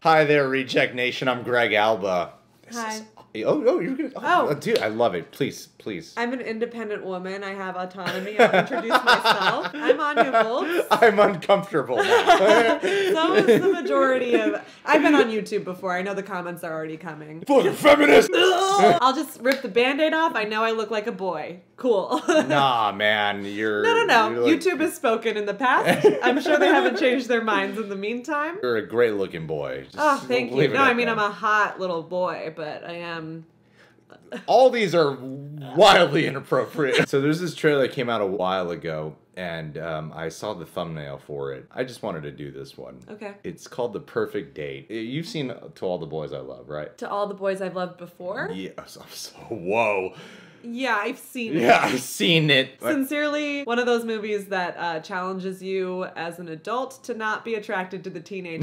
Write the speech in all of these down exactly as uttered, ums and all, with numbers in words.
Hi there, Reject Nation. I'm Greg Alba. This Hi. Is, oh, oh, you're gonna. Oh, Oh. dude, I love it. Please, please. I'm an independent woman. I have autonomy. I'll introduce myself. I'm Anya Volz. I'm uncomfortable now. So is the majority of... I've been on YouTube before. I know the comments are already coming. Fucking feminist. I'll just rip the Band-Aid off. I know I look like a boy. Cool. Nah, man, you're. No, no, no. you're like- YouTube has spoken in the past. I'm sure they haven't changed their minds in the meantime. You're a great looking boy. Just Oh, thank you. leave it No, at I mean, that. I'm a hot little boy, but I am... All these are wildly inappropriate. So there's this trailer that came out a while ago, and um, I saw the thumbnail for it. I just wanted to do this one. Okay. It's called The Perfect Date. You've seen To All the Boys I Love, right? To all the boys I've loved before? Yes. I'm so, whoa. Yeah, I've seen it. Yeah, I've seen it. Sincerely, one of those movies that uh, challenges you as an adult to not be attracted to the teenager.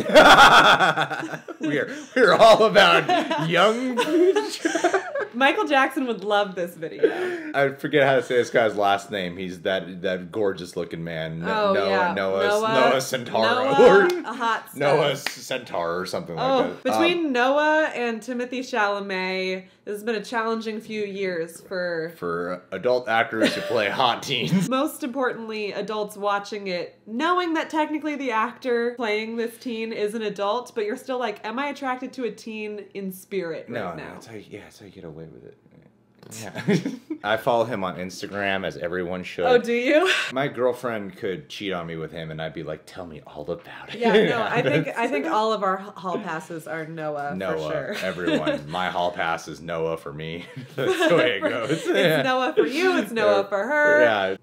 we're we're all about young. Michael Jackson would love this video. I forget how to say this guy's last name. He's that that gorgeous looking man. Oh, Noah, yeah. Noah, Noah, Noah Centauro. Noah, or a hot stuff. Noah Centaur or something Oh, like that. between Um, Noah and Timothy Chalamet, this has been a challenging few years for... for adult actors who play hot teens. Most importantly, adults watching it, knowing that technically the actor playing this teen is an adult, but you're still like, am I attracted to a teen in spirit No, right no, now? that's how you, yeah, that's how you get away with it. Yeah. I follow him on Instagram, as everyone should. Oh, do you? My girlfriend could cheat on me with him, and I'd be like, "Tell me all about it." Yeah, no, I think I think all of our hall passes are Noah, Noah, for sure. everyone. My hall pass is Noah for me. That's the way it goes. It's Yeah. Noah for you, it's Noah for her. Yeah.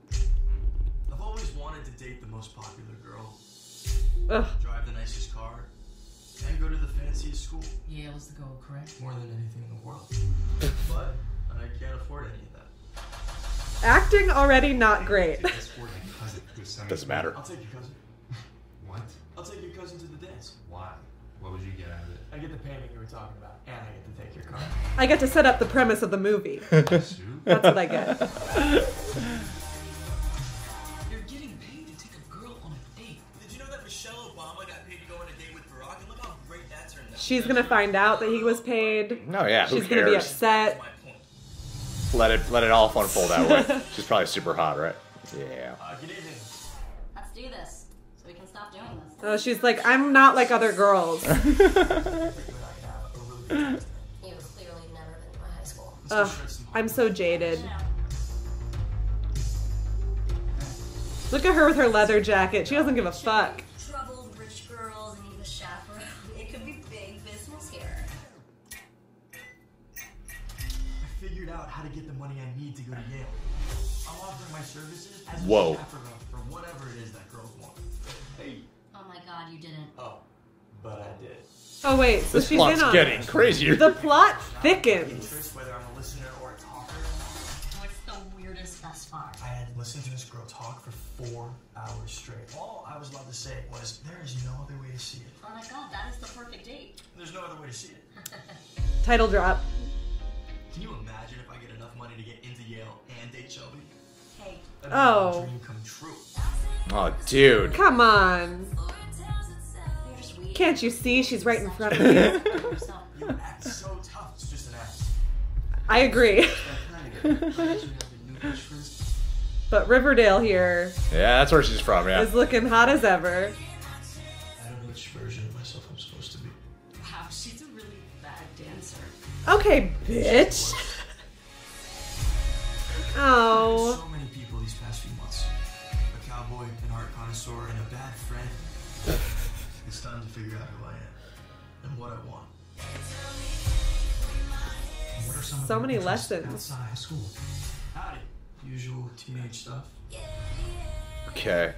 I've always wanted to date the most popular girl, Ugh. drive the nicest car, and go to the fanciest school. Yale is the goal, correct? More than anything in the world. But I can't afford any of that. Acting already not great. Doesn't matter. I'll take your cousin. What? I'll take your cousin to the dance. Why? What would you get out of it? I get the painting you were talking about, and I get to take your car. I get to set up the premise of the movie. Soup? That's what I get. You're getting paid to take a girl on a date. Did you know that Michelle Obama got paid to go on a date with Barack? And look how great that turned out. She's gonna find out that he was paid. No, yeah. Who She's gonna be cares? upset. That's my point. Let it let it all unfold that way. She's probably super hot, right? Yeah. Uh, good evening. Let's do this, so we can stop doing this. Oh, she's like, I'm not like other girls. You and I can have a really good time. You've clearly never been to my high school. Ugh, I'm so jaded. Look at her with her leather jacket. She doesn't give a fuck. Troubled rich girls and even a chaperone. It could be big business here. I figured out how to get the money I need to go to Yale. I'm offering my services as Whoa. a chaperone for whatever it is that girls want. Hey. Oh my god, you didn't. Oh, but I did. Oh wait, so This she's plot's in on getting it. crazier. The plot thickens. Interest, whether I'm a listener or a talker. What's the weirdest thus far? I had listened to this girl talk for four hours straight. All I was allowed to say was, there is no other way to see it. Oh my god, that is the perfect date. There's no other way to see it. Title drop. Can you imagine if I get enough money to get into Yale and date Shelby? Hey, That'd be Oh. my dream come true. Oh, dude. Come on. you're just weak. Can't you see she's right in front of you? yourself. You act so tough. It's just an act. I agree. But Riverdale here Yeah, that's where she's from. Yeah. is looking hot as ever. I don't know which version of myself I'm supposed to be. Wow, she's a really bad dancer. Okay, bitch. There's Oh. so many people these past few months. A cowboy, an art connoisseur, and a bad friend. It's time to figure out who I am and what I want. And what are some of So the many interests lessons. outside of school? Howdy. Usual teenage stuff. Okay.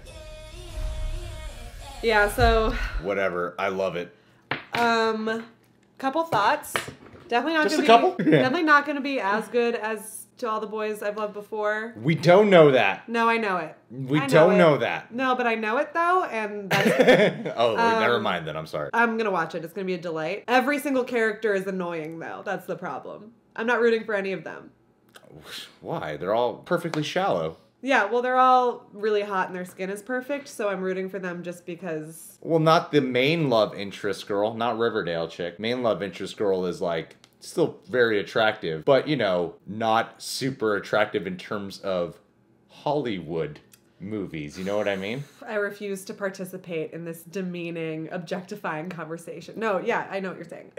Yeah, so, Whatever. I love it. um, couple thoughts. Definitely not Just gonna a be, couple? Yeah. Definitely not gonna be as good as To All the Boys I've Loved Before. We don't know that. No, I know it. We I don't it. know that. No, but I know it though, and that's oh, never Um, mind then. I'm sorry. I'm gonna watch it. It's gonna be a delight. Every single character is annoying though. That's the problem. I'm not rooting for any of them. Why? They're all perfectly shallow. Yeah, well, they're all really hot and their skin is perfect, so I'm rooting for them just because. Well, not the main love interest girl, not Riverdale chick. Main love interest girl is like still very attractive, but you know, not super attractive in terms of Hollywood movies. You know what I mean? I refuse to participate in this demeaning, objectifying conversation. No, yeah, I know what you're saying.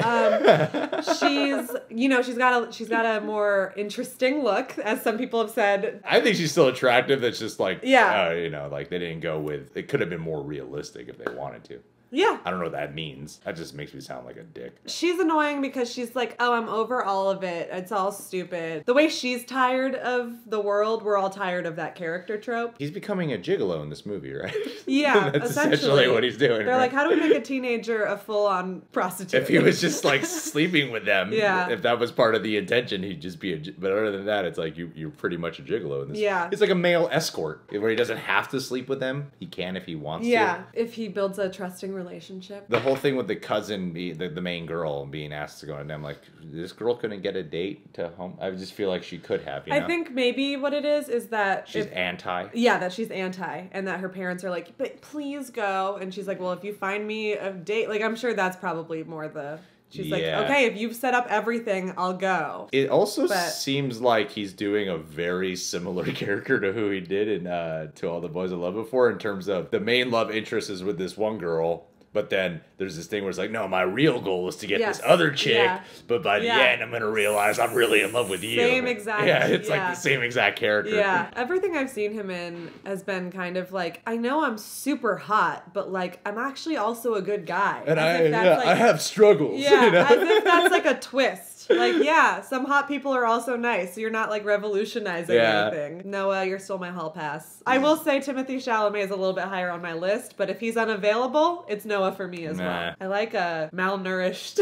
Um, she's, you know, she's got a she's got a more interesting look, as some people have said. I think she's still attractive. It's just like, Yeah. uh, you know, like they didn't go with. It could have been more realistic if they wanted to. Yeah. I don't know what that means. That just makes me sound like a dick. She's annoying because she's like, oh, I'm over all of it. It's all stupid. The way she's tired of the world, we're all tired of that character trope. He's becoming a gigolo in this movie, right? Yeah, That's essentially. essentially what he's doing. They're right? like, how do we make a teenager a full-on prostitute? If he was just like sleeping with them, Yeah. if that was part of the intention, he'd just be a. gi- But other than that, it's like you, you're pretty much a gigolo in this. Yeah. It's like a male escort where he doesn't have to sleep with them. He can if he wants Yeah, to. if he builds a trusting relationship. The whole thing with the cousin, be, the, the main girl, being asked to go on them, like, this girl couldn't get a date to home. I just feel like she could have, you know? I think maybe what it is is that She's if- anti. yeah, that she's anti, and that her parents are like, but please go, and she's like, well, if you find me a date, like, I'm sure that's probably more the. She's Yeah. like, okay, if you've set up everything, I'll go. It also But- seems like he's doing a very similar character to who he did in uh, To All the Boys I Loved Before, in terms of the main love interest is with this one girl. But then there's this thing where it's like, no, my real goal is to get Yes. this other chick. Yeah. But by Yeah. the end, I'm going to realize I'm really in love with you. Same exact- Yeah, it's yeah. like the same exact character. Yeah, everything I've seen him in has been kind of like, I know I'm super hot, but like, I'm actually also a good guy. And As I, if that's, yeah, like- I have struggles. Yeah, you know? as if that's like a twist. Like, yeah, some hot people are also nice. You're not like revolutionizing Yeah. anything. Noah, you're still my hall pass. I will say Timothy Chalamet is a little bit higher on my list, but if he's unavailable, it's Noah for me as Nah. well. I like a malnourished.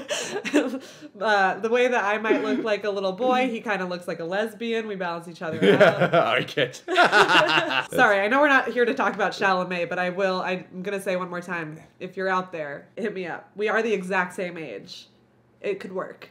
uh, the way that I might look like a little boy, he kind of looks like a lesbian. We balance each other out. I get. Sorry, I know we're not here to talk about Chalamet, but I will. I'm gonna say one more time. If you're out there, hit me up. We are the exact same age. It could work.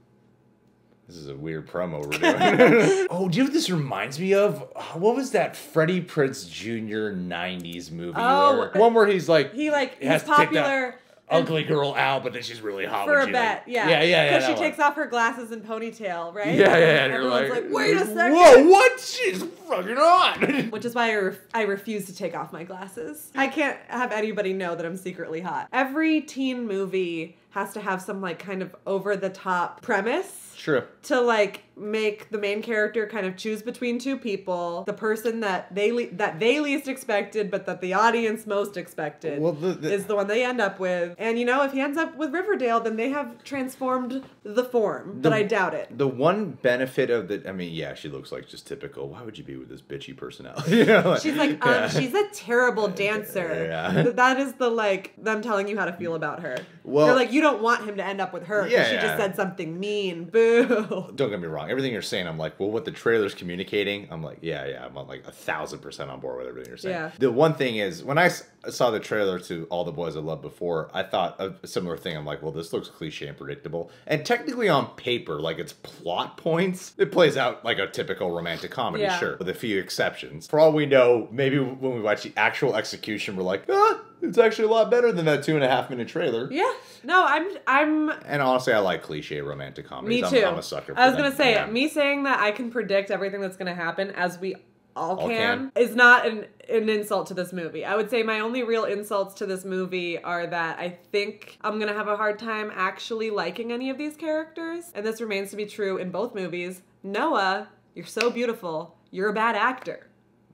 This is a weird promo we're doing. Oh, do you know what this reminds me of? What was that Freddie Prinze Junior nineties movie? Oh, where, one where he's like, He like has he's to take that popular ugly girl out, but then she's really hot for when a she, bet. like- Yeah, yeah, yeah, yeah. Because that she one. takes off her glasses and ponytail, right? Yeah, yeah, yeah. And you're Everyone's like, like, wait a second. Whoa, what? She's fucking hot. Which is why I, ref- I refuse to take off my glasses. I can't have anybody know that I'm secretly hot. Every teen movie has to have some like kind of over the top premise. True. To like make the main character kind of choose between two people, the person that they le- that they least expected but that the audience most expected Well, the- the- is the one they end up with. And you know, if he ends up with Riverdale, then they have transformed the form, but The- I doubt it. The one benefit of the, I mean, yeah, she looks like just typical. Why would you be with this bitchy personality? You know, like- She's like, um, Yeah. she's a terrible dancer. Yeah. Th- That is the like them telling you how to feel about her. Well- They're like, you don't want him to end up with her because Yeah, she yeah. just said something mean. Boo. Don't get me wrong. Everything you're saying, I'm like, well, what the trailer's communicating, I'm like, yeah, yeah, I'm like a thousand percent on board with everything you're saying. Yeah. The one thing is, when I s- saw the trailer to All the Boys I Loved Before, I thought a similar thing. I'm like, well, this looks cliche and predictable. And technically on paper, like its plot points, it plays out like a typical romantic comedy, Yeah. sure, with a few exceptions. For all we know, maybe when we watch the actual execution, we're like, ah, it's actually a lot better than that two and a half minute trailer. Yeah. No, I'm I'm And honestly, I like cliche romantic comedies. Me I'm, too. I'm a sucker for I was them. gonna say, Yeah. me saying that I can predict everything that's gonna happen, as we all, All can, can. is not an an insult to this movie. I would say my only real insults to this movie are that I think I'm gonna have a hard time actually liking any of these characters, and this remains to be true in both movies. Noah, you're so beautiful. You're a bad actor.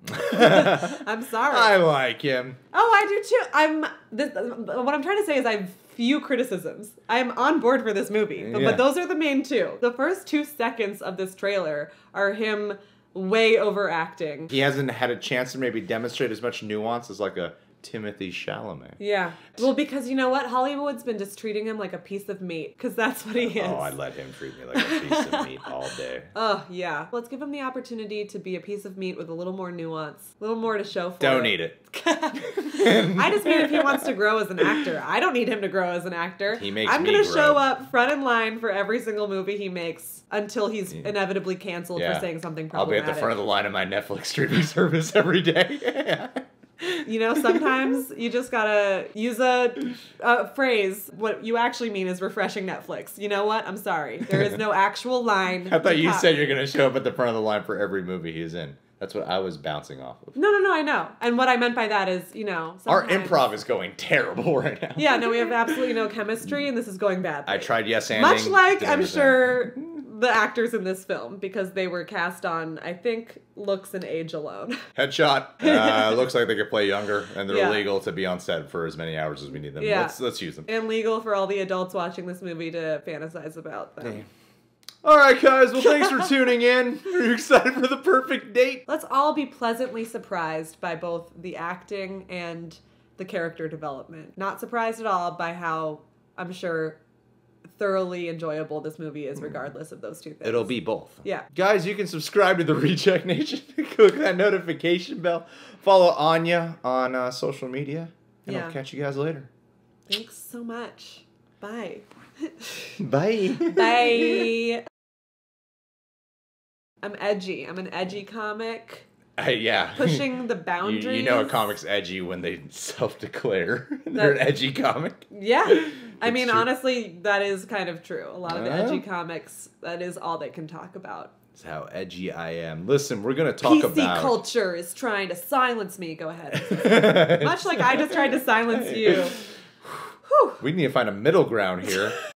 I'm sorry. I like him. Oh, I do too. I'm. This, what I'm trying to say is I have few criticisms. I'm on board for this movie, but, Yeah. but those are the main two. The first two seconds of this trailer are him way overacting. He hasn't had a chance to maybe demonstrate as much nuance as like a Timothy Chalamet. Yeah. Well, because you know what? Hollywood's been just treating him like a piece of meat, because that's what he is. Oh, I'd let him treat me like a piece of meat all day. Oh, yeah. Let's give him the opportunity to be a piece of meat with a little more nuance, a little more to show for Don't it. eat it. I just mean if he wants to grow as an actor. I don't need him to grow as an actor. He makes I'm me gonna grow. show up front in line for every single movie he makes until he's inevitably canceled Yeah. for saying something I'll be problematic. at the front of the line of my Netflix streaming service every day. You know, sometimes you just gotta use a, a phrase. What you actually mean is refreshing Netflix. You know what? I'm sorry. There is no actual line. I thought you to said you're going to show up at the front of the line for every movie he's in. That's what I was bouncing off of. No, no, no, I know. And what I meant by that is, you know, Our sometimes- improv is going terrible right now. Yeah, no, we have absolutely no chemistry, and this is going bad. I tried yes anding. Much like, did I'm everything. sure, the actors in this film, because they were cast on, I think, looks and age alone. Headshot. Uh, looks like they could play younger, and they're Yeah. legal to be on set for as many hours as we need them. Yeah. Let's let's use them. And legal for all the adults watching this movie to fantasize about them. Damn. All right, guys. Well, thanks for tuning in. Are you excited for the perfect date? Let's all be pleasantly surprised by both the acting and the character development. Not surprised at all by how, I'm sure, thoroughly enjoyable this movie is, regardless of those two things. It'll be both. Yeah. Guys, you can subscribe to the Recheck Nation. Click that notification bell. Follow Anya on uh, social media. And Yeah. I'll catch you guys later. Thanks so much. Bye. Bye. Bye. I'm edgy. I'm an edgy comic. Uh, yeah. Pushing the You, boundaries. you know a comic's edgy when they self-declare they're an That- edgy comic. Yeah. I It's mean, true. honestly, that is kind of true. A lot of the Yeah. edgy comics, that is all they can talk about. That's how edgy I am. Listen, we're gonna talk P C about culture is trying to silence me. Go ahead. Much like I just tried to silence you. Whew. We need to find a middle ground here.